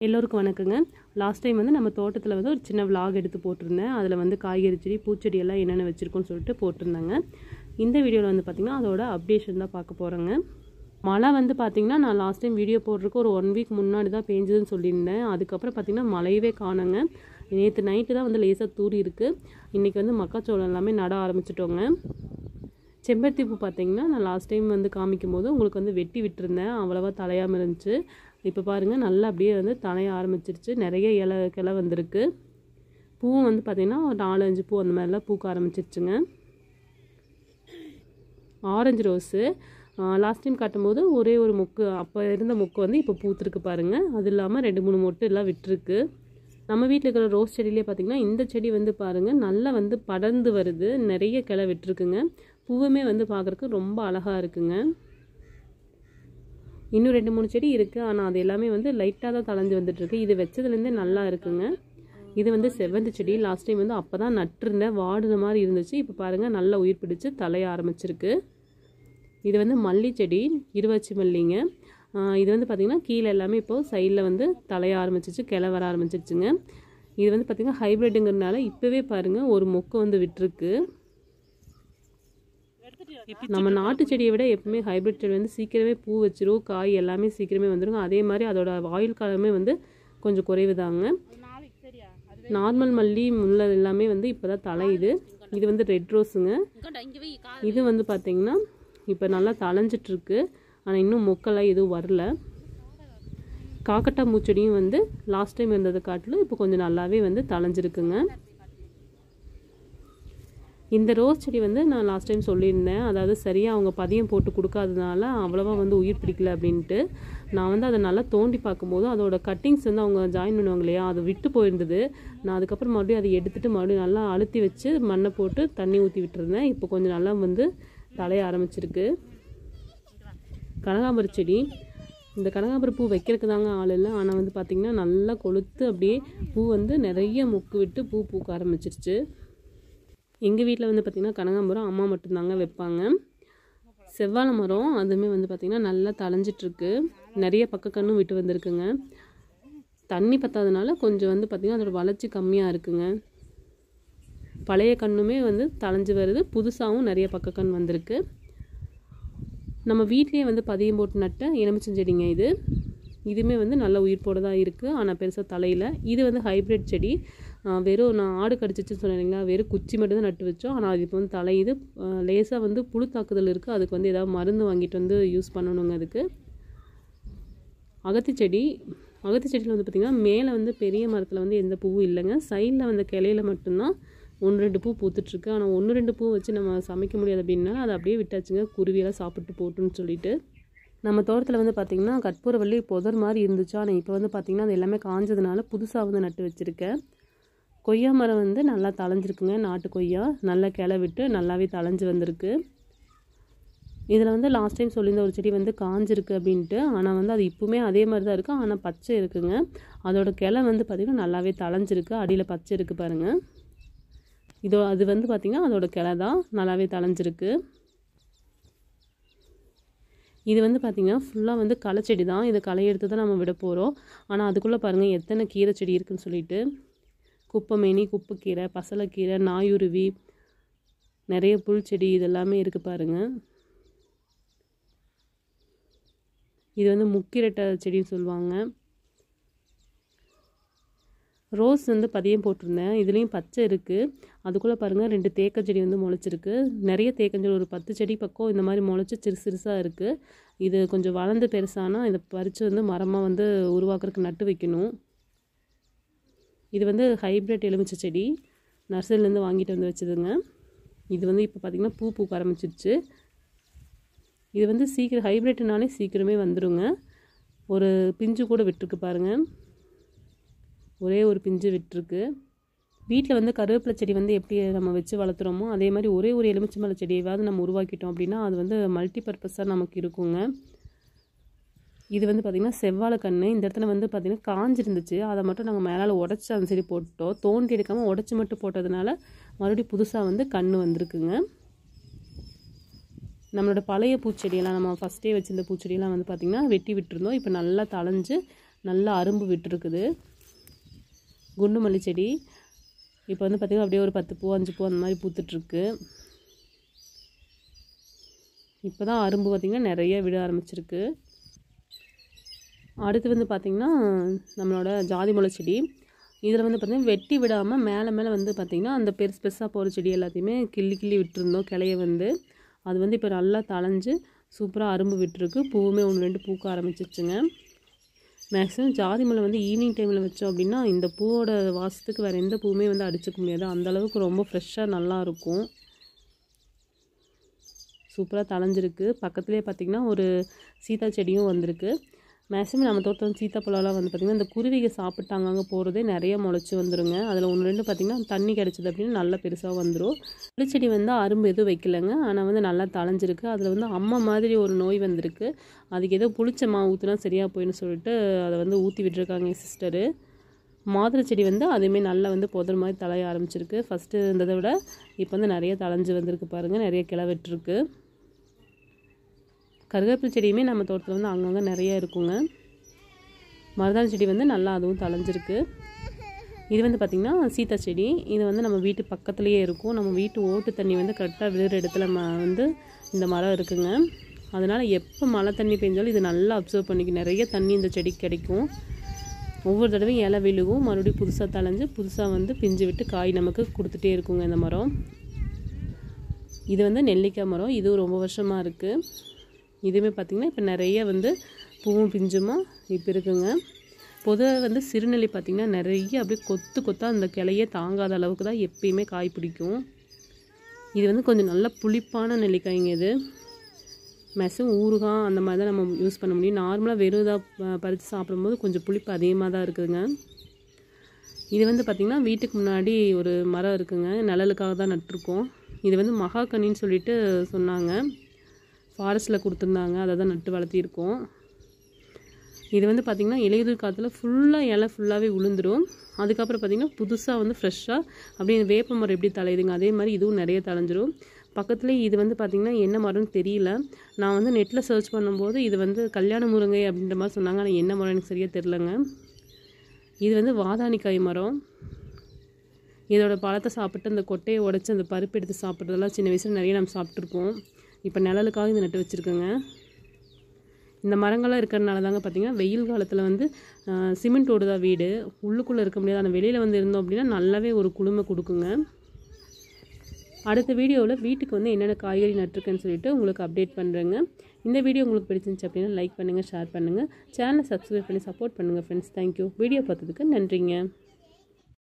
எல்லோருக்கும் வணக்கங்க. Last time வந்து நம்ம தோட்டத்தில் வந்து ஒரு சின்ன விலாக் எடுத்து போட்டிருந்தேன். அதில் வந்து காய்கறி செடி பூச்செடி எல்லாம் என்னென்ன வச்சுருக்கோன்னு சொல்லிட்டு போட்டிருந்தாங்க. இந்த வீடியோவில் வந்து பார்த்திங்கன்னா அதோட அப்டேஷன் தான் பார்க்க போகிறோங்க. மழை வந்து பார்த்திங்கன்னா நான் லாஸ்ட் டைம் வீடியோ போடுறதுக்கு ஒரு 1 வீக் முன்னாடி தான் பேஞ்சுதுன்னு சொல்லியிருந்தேன். அதுக்கப்புறம் பார்த்திங்கன்னா மழையவே காணுங்க. நேற்று நைட்டு தான் வந்து லேசாக தூரி இருக்குது. இன்றைக்கி வந்து மக்காச்சோளம் எல்லாமே நட ஆரம்பிச்சிட்டோங்க. செம்பருத்தி பூ பார்த்திங்கன்னா நான் லாஸ்ட் டைம் வந்து காமிக்கும் போது உங்களுக்கு வந்து வெட்டி விட்டுருந்தேன். அவ்வளோவா தலையாமல் இருந்துச்சு. இப்போ பாருங்கள் நல்லா அப்படியே வந்து தலைய ஆரம்பிச்சிருச்சு. நிறைய கிளை வந்திருக்கு. பூவும் வந்து பார்த்திங்கன்னா ஒரு 4-5 பூ அந்த மாதிரிலாம் பூக்க ஆரம்பிச்சிருச்சுங்க. ஆரஞ்சு ரோஸு லாஸ்ட் டைம் காட்டும்போது ஒரே ஒரு மொக்கு, அப்போ இருந்த மொக்கு வந்து இப்போ பூத்துருக்கு பாருங்கள். அது இல்லாமல் 2-3 மொட்டு எல்லாம் விட்டுருக்கு. நம்ம வீட்டில் இருக்கிற ரோஸ் செடியிலே பார்த்திங்கன்னா இந்த செடி வந்து பாருங்கள் நல்லா வந்து படர்ந்து வருது. நிறைய கிளை விட்டுருக்குங்க. பூவுமே வந்து பார்க்குறக்கு ரொம்ப அழகாக இருக்குங்க. இன்னும் 2-3 செடி இருக்குது. ஆனால் அது எல்லாமே வந்து லைட்டாக தான் தளைஞ்சு வந்துட்டுருக்கு. இது வச்சதுலேருந்தே நல்லா இருக்குங்க. இது வந்து செவ்வந்தி செடி. லாஸ்ட் டைம் வந்து அப்போ தான் நட்டுருந்தேன். வாடுன மாதிரி இருந்துச்சு. இப்போ பாருங்கள் நல்லா உயிர் பிடிச்சி தலைய ஆரம்பிச்சிருக்கு. இது வந்து மல்லி செடி, இருவாச்சி மல்லிங்க. இது வந்து பார்த்திங்கன்னா கீழே எல்லாமே இப்போது சைடில் வந்து தலைய ஆரம்பிச்சிச்சு, கிளை வர ஆரம்பிச்சிருச்சுங்க. இது வந்து பார்த்திங்கன்னா ஹைப்ரிட்டுங்கிறதுனால இப்போவே பாருங்கள் ஒரு மொக்கு வந்து விட்டுருக்கு. நம்ம நாட்டு செடியை விட எப்பவுமே ஹைப்ரிட் செடி வந்து சீக்கிரமே பூ வச்சிரும், காய் எல்லாமே சீக்கிரமே வந்துடும். அதே மாதிரி அதோட ஆயுள் காலமே வந்து கொஞ்சம் குறைவு தாங்க. நார்மல் மல்லி முல்லை எல்லாமே வந்து இப்போ தான் தலையுது. இது வந்து ரெட் ரோஸுங்க. இது வந்து பார்த்திங்கன்னா இப்போ நல்லா தளைஞ்சிட்ருக்கு. ஆனால் இன்னும் மொக்கெல்லாம் எதுவும் வரல. காக்கட்டா மூச்செடியும் வந்து லாஸ்ட் டைம் இருந்ததை காட்டிலும் இப்போ கொஞ்சம் நல்லாவே வந்து தளைஞ்சிருக்குங்க. இந்த ரோஸ் செடி வந்து நான் லாஸ்ட் டைம் சொல்லியிருந்தேன். அதாவது சரியாக அவங்க பதியம் போட்டு கொடுக்காததுனால அவ்வளோவா வந்து உயிர் பிடிக்கல அப்படின்ட்டு. நான் வந்து அதை நல்லா தோண்டி பார்க்கும்போது அதோட கட்டிங்ஸ் வந்து அவங்க ஜாயின் பண்ணுவாங்க இல்லையா, அது விட்டு போயிருந்தது. நான் அதுக்கப்புறம் மறுபடியும் அதை எடுத்துகிட்டு மறுபடியும் நல்லா அழுத்தி வச்சு மண்ணை போட்டு தண்ணி ஊற்றி விட்டுருந்தேன். இப்போ கொஞ்சம் நல்லா வந்து தலைய ஆரம்பிச்சிருக்கு. கனகாம்பர செடி. இந்த கனகாம்பர பூ வைக்கிறதுக்கு தாங்க ஆள் இல்லை. ஆனால் வந்து பார்த்திங்கன்னா நல்லா கொளுத்து அப்படியே பூ வந்து நிறைய மொக்கு விட்டு பூ பூக்க ஆரம்பிச்சிருச்சு. எங்கள் வீட்டில் வந்து பார்த்திங்கன்னா கனகாம்பரம் அம்மா மட்டும்தாங்க வைப்பாங்க. செவ்வாழை மரம் அதுவுமே வந்து பார்த்திங்கன்னா நல்லா தளைஞ்சிட்ருக்கு. நிறைய பக்கக்கன்னும் விட்டு வந்திருக்குங்க. தண்ணி பத்தாதனால கொஞ்சம் வந்து பார்த்திங்கன்னா அதோட வளர்ச்சி கம்மியாக இருக்குங்க. பழைய கண்ணுமே வந்து தளைஞ்சு வருது. புதுசாகவும் நிறைய பக்கக்கண் வந்திருக்கு. நம்ம வீட்லேயே வந்து பதியம் போட்டு நட்ட எலுமிச்சஞ்செடிங்க இது. இதுவுமே வந்து நல்ல உயிர் போட தான் இருக்குது. ஆனால் பெருசாக தலையில். இது வந்து ஹைப்ரிட் செடி. வெறும் நான் ஆடு கடிச்சிச்சுன்னு சொன்னேன் இல்லைங்களா, வெறும் குச்சி மட்டும் தான் நட்டு வச்சோம். ஆனால் அது இப்போ வந்து தலையுது. லேசாக வந்து புழு தாக்குதல் இருக்குது. அதுக்கு வந்து ஏதாவது மருந்து வாங்கிட்டு வந்து யூஸ் பண்ணணுங்க. அதுக்கு அகத்தி செடி. அகத்தி செடியில் வந்து பார்த்திங்கன்னா மேலே வந்து பெரிய மரத்தில் வந்து எந்த பூவும் இல்லைங்க. சைடில் வந்து கிளையில மட்டும்தான் 1-2 பூ பூத்துட்ருக்கு. ஆனால் 1-2 பூ வச்சு நம்ம சமைக்க முடியாது அப்படின்னா அதை அப்படியே விட்டாச்சுங்க. குருவியெல்லாம் சாப்பிட்டு போட்டுன்னு சொல்லிட்டு. நம்ம தோட்டத்தில் வந்து பார்த்திங்கன்னா கற்பூரவள்ளி புதர் மாதிரி இருந்துச்சு. ஆனால் இப்போ வந்து பார்த்திங்கன்னா அது எல்லாமே காஞ்சதுனால புதுசாக வந்து நட்டு வச்சுருக்கேன். கொய்யா மரம் வந்து நல்லா தளைஞ்சிருக்குங்க. நாட்டு கொய்யா நல்லா கிளை விட்டு நல்லாவே தளைஞ்சு வந்திருக்கு. இதில் வந்து லாஸ்ட் டைம் சொல்லியிருந்த ஒரு செடி வந்து காஞ்சிருக்கு அப்படின்ட்டு. ஆனால் வந்து அது இப்போவுமே அதே மாதிரி தான் இருக்குது. ஆனால் பச்சை இருக்குங்க. அதோட கிளை வந்து பார்த்திங்கன்னா நல்லாவே தளைஞ்சிருக்கு. அடியில் பச்சை இருக்குது பாருங்கள். அது வந்து பார்த்திங்கன்னா அதோட கிளை தான் நல்லாவே தளைஞ்சிருக்கு. இது வந்து பார்த்திங்கன்னா ஃபுல்லாக வந்து களை செடி தான். இதை களை எடுத்து தான் நம்ம விட போகிறோம். ஆனால் அதுக்குள்ளே பாருங்கள் எத்தனை கீரை செடி இருக்குதுன்னு சொல்லிட்டு. குப்பைமேனி, குப்பைக்கீரை, பசலைக்கீரை, நாயுருவி, நிறைய புல் செடி இதெல்லாமே இருக்குது பாருங்கள். இது வந்து முக்கிரட்டை செடின்னு சொல்லுவாங்க. ரோஸ் வந்து பதியம் போட்டிருந்தேன். இதுலேயும் பச்சை இருக்குது. அதுக்குள்ளே பாருங்கள் 2 தேக்க செடி வந்து முளைச்சிருக்கு. நிறைய தேக்கஞ்செடி ஒரு 10 செடி பக்கம் இந்த மாதிரி முளைச்சி சிறுசாக இருக்குது. இது கொஞ்சம் வளர்ந்து பெருசானால் இதை பறித்து வந்து மரமாக வந்து உருவாக்குறதுக்கு நட்டு வைக்கணும். இது வந்து ஹைப்ரிட் எலுமிச்சை செடி. நர்சரிலேருந்து வாங்கிட்டு வந்து வச்சதுங்க. இது வந்து இப்போ பார்த்திங்கன்னா பூ பூக்க ஆரம்பிச்சிருச்சு. இது வந்து சீக்கிரம் ஹைப்ரிட்னாலே சீக்கிரமே வந்துடுங்க. ஒரு பிஞ்சு கூட விட்டுருக்கு பாருங்கள். ஒரே ஒரு பிஞ்சு விட்டுருக்கு. வீட்டில் வந்து கருவேப்பிலை செடி வந்து எப்படி நம்ம வச்சு வளர்த்துறோமோ அதே மாதிரி ஒரே ஒரு எலுமிச்சை மலை செடியாவது நம்ம உருவாக்கிட்டோம் அப்படின்னா அது வந்து மல்டி பர்பஸாக நமக்கு இருக்குங்க. இது வந்து பார்த்திங்கன்னா செவ்வாழை கன்று. இந்த இடத்துல வந்து பார்த்திங்கன்னா காஞ்சிருந்துச்சு. அதை மட்டும் நாங்கள் மேலே உடச்சி அந்த செடி போட்டோம். தோண்டி எடுக்காமல் உடச்சி மட்டும் போட்டதுனால மறுபடியும் புதுசாக வந்து கன்று வந்திருக்குங்க. நம்மளோட பழைய பூச்செடியெல்லாம் நம்ம ஃபஸ்ட்டே வச்சுருந்த பூச்செடியெல்லாம் வந்து பார்த்திங்கன்னா வெட்டி விட்டுருந்தோம். இப்போ நல்லா தளைஞ்சு நல்லா அரும்பு விட்டுருக்குது. குண்டு மல்லி செடி இப்போ வந்து பார்த்திங்கன்னா அப்படியே ஒரு 10 பூ 5 பூ அந்த மாதிரி பூத்துட்ருக்கு. இப்போ தான் அரும்பு பார்த்திங்கன்னா நிறைய விட ஆரம்பிச்சிருக்கு. அடுத்து வந்து பார்த்திங்கன்னா நம்மளோட ஜாதி முல்லை செடி. இதில் வந்து பார்த்திங்கன்னா வெட்டி விடாமல் மேலே மேலே வந்து பார்த்திங்கன்னா அந்த பெருசு பெருசாக போகிற செடி எல்லாத்தையுமே கிள்ளி விட்டுருந்தோம் கிளைய வந்து. அது வந்து இப்போ நல்லா தளைஞ்சு சூப்பராக அரும்பு விட்டுருக்கு. பூவுமே 1 2 பூக்க ஆரம்பிச்சிருச்சுங்க. மேக்ஸிமம் ஜாதி முல்லை வந்து ஈவினிங் டைமில் வச்சோம் அப்படின்னா இந்த பூவோட வாசத்துக்கு வேறு எந்த பூவுமே வந்து அடிச்சுக்க முடியாது. அந்தளவுக்கு ரொம்ப ஃப்ரெஷ்ஷாக நல்லாயிருக்கும். சூப்பராக தளைஞ்சிருக்கு. பக்கத்துலேயே பார்த்திங்கன்னா ஒரு சீத்தா செடியும் வந்திருக்கு. மேக்ஸிமம் நம்ம தோட்டம் சீத்தாப்பழம்லாம் வந்து பார்த்திங்கன்னா இந்த குருவிக சாப்பிட்டாங்க அங்கே போகிறதே நிறைய முளைச்சி வந்துடுங்க. அதில் 1 2 பார்த்திங்கன்னா தண்ணி கிடச்சிது அப்படின்னு நல்லா பெருசாக வந்துடும். புளிச்செடி வந்து அரும்பு எதுவும் வைக்கலைங்க. ஆனால் வந்து நல்லா தளைஞ்சிருக்கு. அதில் வந்து அம்மா மாதிரி ஒரு நோய் வந்திருக்கு. அதுக்கு ஏதோ புளிச்ச மாவு ஊற்றினா சரியாக போயின்னு சொல்லிட்டு அதை வந்து ஊற்றி விட்டுருக்காங்க என் சிஸ்டரு. மாதுளை செடி வந்து அதுவுமே நல்லா வந்து புதர் மாதிரி தளைய ஆரம்பிச்சிருக்கு. ஃபஸ்ட்டு இருந்ததை விட இப்போ வந்து நிறைய தளைஞ்சு வந்திருக்கு பாருங்கள். நிறைய கிளை விட்டுருக்கு. கருவேப்பிலை செடியுமே நம்ம தோட்டத்தில் வந்து அங்கங்கே நிறைய இருக்குங்க. மருதாணி செடி வந்து நல்லா அதுவும் தளைஞ்சிருக்கு. இது வந்து பார்த்திங்கன்னா சீத்தா செடி. இது வந்து நம்ம வீட்டு பக்கத்துலேயே இருக்கும். நம்ம வீட்டு ஓட்டு தண்ணி வந்து கரெக்டாக விழுற இடத்துல வந்து இந்த மரம் இருக்குங்க. அதனால் எப்போ மழை தண்ணி பெஞ்சாலும் இது நல்லா அப்சர்வ் பண்ணிக்கும். நிறைய தண்ணி இந்த செடிக்கு கிடைக்கும். ஒவ்வொரு தடவையும் இலை விழுகும். மறுபடியும் புதுசாக தளைஞ்சு புதுசாக வந்து பிஞ்சு விட்டு காய் நமக்கு கொடுத்துட்டே இருக்குங்க இந்த மரம். இது வந்து நெல்லிக்காய் மரம். இதுவும் ரொம்ப வருஷமாக இருக்குது. இதுவுமே பார்த்திங்கன்னா இப்போ நிறைய வந்து பூவும் பிஞ்சுமா இப்போ இருக்குங்க. பொதுவாக வந்து சிறுநெல்லி பார்த்திங்கன்னா நிறைய அப்படியே கொத்தாக அந்த கிளையே தாங்காத அளவுக்கு தான் எப்பயுமே காய் பிடிக்கும். இது வந்து கொஞ்சம் நல்ல புளிப்பான நெல்லிக்காய்ங்க. இது மேக்ஸிமம் ஊறுகாய் அந்த மாதிரி தான் நம்ம யூஸ் பண்ண முடியும். நார்மலாக வெறும் இதாக பறித்து சாப்பிடும்போது கொஞ்சம் புளிப்பு அதிகமாக தான் இருக்குதுங்க. இது வந்து பார்த்திங்கன்னா வீட்டுக்கு முன்னாடி ஒரு மரம் இருக்குங்க. நிழலுக்காக தான் நட்டிருக்கோம். இது வந்து மகாகனின்னு சொல்லிட்டு சொன்னாங்க. ஃபாரஸ்ட்டில் கொடுத்துருந்தாங்க. அதை தான் நட்டு வளர்த்திருக்கோம். இது வந்து பார்த்திங்கன்னா இலையுதிர் காற்றுல ஃபுல்லாக இலை ஃபுல்லாகவே விழுந்துடும். அதுக்கப்புறம் பார்த்திங்கன்னா புதுசாக வந்து ஃப்ரெஷ்ஷாக அப்படியே வேப்ப மரம் எப்படி தழையுதுங்க அதே மாதிரி இதுவும் நிறைய தழைஞ்சிரும். பக்கத்துலேயே இது வந்து பார்த்திங்கன்னா என்ன மரம்னு தெரியல. நான் வந்து நெட்டில் சர்ச் பண்ணும்போது இது வந்து கல்யாண முருங்கை அப்படின்ற மாதிரி சொன்னாங்க. ஆனால் என்ன மரம் எனக்கு சரியாக தெரிலங்க. இது வந்து வாதாணிக்காய் மரம். இதோட பழத்தை சாப்பிட்டு அந்த கொட்டையை உடச்சி அந்த பருப்பு எடுத்து சாப்பிட்றதெல்லாம் சின்ன வயசில் நிறைய நம்ம சாப்பிட்ருப்போம். இப்போ நிழலுக்காக இது நட்டு வச்சுருக்கோங்க. இந்த மரங்கள்லாம் இருக்கிறதுனால தாங்க பார்த்திங்கன்னா வெயில் காலத்தில் வந்து சிமெண்ட்டோடு தான் வீடு. உள்ளுக்குள்ளே இருக்க முடியாது. ஆனால் வெளியில் வந்து இருந்தோம் அப்படின்னா நல்லாவே ஒரு குளுமை கொடுக்குங்க. அடுத்த வீடியோவில் வீட்டுக்கு வந்து என்னென்ன காய்கறி நட்டுருக்குன்னு சொல்லிட்டு உங்களுக்கு அப்டேட் பண்ணுறேங்க. இந்த வீடியோ உங்களுக்கு பிடிச்சிருந்துச்சு அப்படின்னா லைக் பண்ணுங்கள், ஷேர் பண்ணுங்கள், சேனலை சப்ஸ்கிரைப் பண்ணி சப்போர்ட் பண்ணுங்கள் ஃப்ரெண்ட்ஸ். தேங்க்யூ. வீடியோ பார்த்ததுக்கு நன்றிங்க.